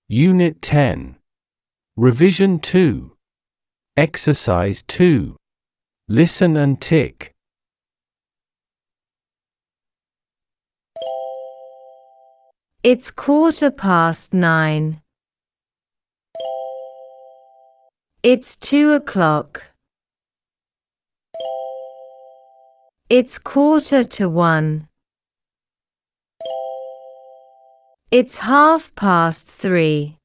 Unit 10. Revision 2. Exercise 2. Listen and tick. It's 9:15. It's 2:00. It's 1:45. It's 3:30.